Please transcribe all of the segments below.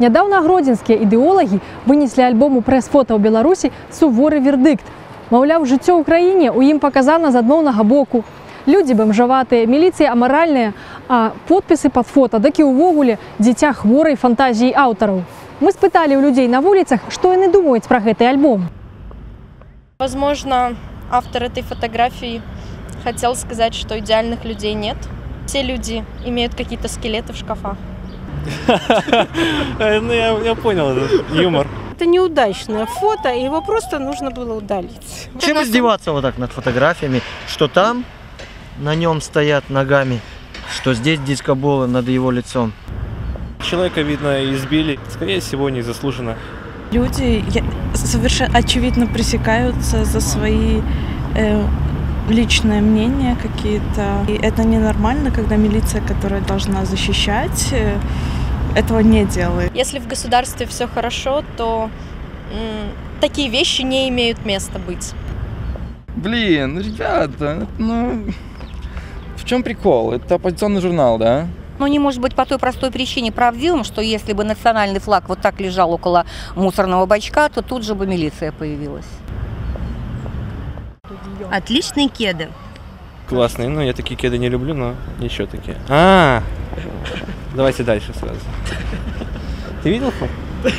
Нядаўна гродзенскія ідэолагі вынеслі альбому прэс-фота ў Беларусі суворы вердыкт. Маўляў, жыццё ў краіне ў ім паказана з адмоўнага боку. Людзі бамжаватыя, міліцыя амаральная, а подпісы пад фота такі ўвогуле дзіця хворай фантазіі аўтараў. Мы спыталі ў людзей на вуліцах, што яны думаюць пра гэты альбом. Возможно, автор этой фотографии хотел сказать, что идеальных людей нет. Все люди имеют какие-то скелеты в шкафах. Ну, я понял этот юмор. Это неудачное фото, и его просто нужно было удалить. Чем издеваться вот так над фотографиями, что там на нем стоят ногами, что здесь дискоболы над его лицом. Человека, видно, избили, скорее всего, незаслуженно. Люди совершенно очевидно пресекаются за свои личные мнения какие-то. И это ненормально, когда милиция, которая должна защищать, этого не делает. Если в государстве все хорошо, то такие вещи не имеют места быть. Блин, ребята, ну в чем прикол? Это оппозиционный журнал, да? Но не может быть по той простой причине правдивым, что если бы национальный флаг вот так лежал около мусорного бачка, то тут же бы милиция появилась. Отличные кеды. Классные, ну я такие кеды не люблю, но еще такие. Давайте дальше сразу. Ты видел фото?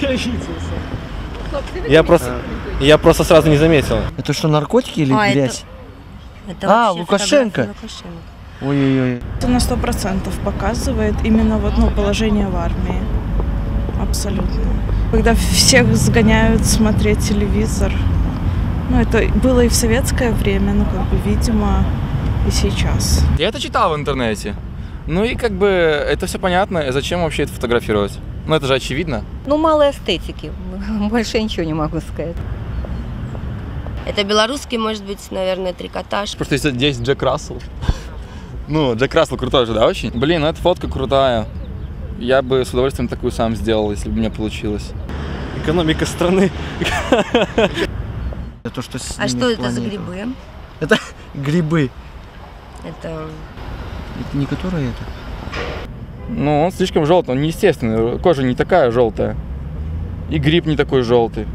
Я просто сразу не заметил. Это что, наркотики или грязь? Это Лукашенко. Ой-ой-ой. Это на 100% показывает именно вот, положение в армии. Абсолютно. Когда всех сгоняют смотреть телевизор. Это было и в советское время, видимо, и сейчас. Я это читал в интернете. Ну и это все понятно. Зачем вообще это фотографировать? Ну это же очевидно. Ну мало эстетики. Больше ничего не могу сказать. Это белорусский, может быть, наверное, трикотаж. Просто здесь Джек Рассел. Ну, Джек Рассел крутой же, да, очень? Блин, эта фотка крутая. Я бы с удовольствием такую сам сделал, если бы у меня получилось. Экономика страны. То, что а что это за грибы? Это грибы. Это не которые это? Ну, он слишком желтый, он неестественный. Кожа не такая желтая. И гриб не такой желтый.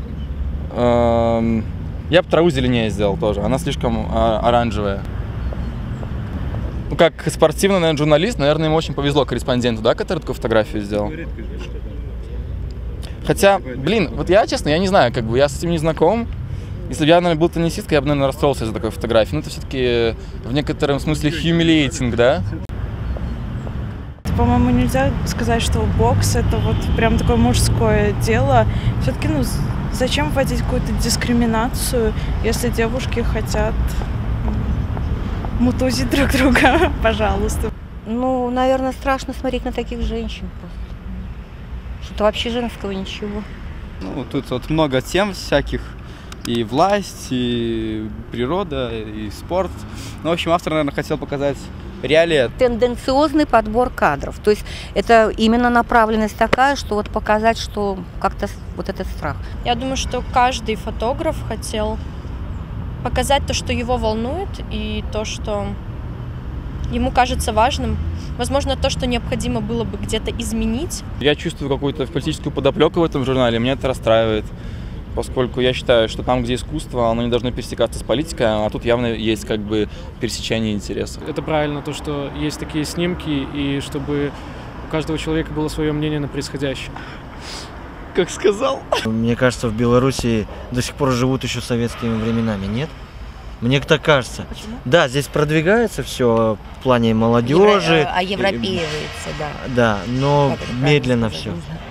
Я бы траву зеленее сделал тоже. Она слишком оранжевая. Ну, как спортивный, наверное, журналист, наверное, ему очень повезло корреспонденту, да, который такую фотографию сделал. Хотя, блин, вот я, честно, я не знаю, я с этим не знаком. Если бы я, наверное, был теннисисткой, я бы, наверное, расстроился из-за такой фотографии. Ну, это все-таки в некотором смысле humiliating, да? По-моему, нельзя сказать, что бокс это вот прям такое мужское дело. Все-таки, зачем вводить какую-то дискриминацию, если девушки хотят мутузить друг друга, пожалуйста. Ну, наверное, страшно смотреть на таких женщин просто. Что-то вообще женского ничего. Ну, тут вот много тем всяких. И власть, и природа, и спорт. Ну, в общем, автор, наверное, хотел показать реалии. Тенденциозный подбор кадров. То есть это именно направленность такая, что вот показать, что как-то вот этот страх. Я думаю, что каждый фотограф хотел показать то, что его волнует, и то, что ему кажется важным. Возможно, то, что необходимо было бы где-то изменить. Я чувствую какую-то политическую подоплеку в этом журнале, меня это расстраивает. Поскольку я считаю, что там, где искусство, оно не должно пересекаться с политикой, а тут явно есть пересечение интересов. Это правильно, то, что есть такие снимки, и чтобы у каждого человека было свое мнение на происходящее. Как сказал. Мне кажется, в Беларуси до сих пор живут еще советскими временами, нет? Мне так кажется. Почему? Да, здесь продвигается все в плане молодежи. Европеивается, да. Да, но медленно все.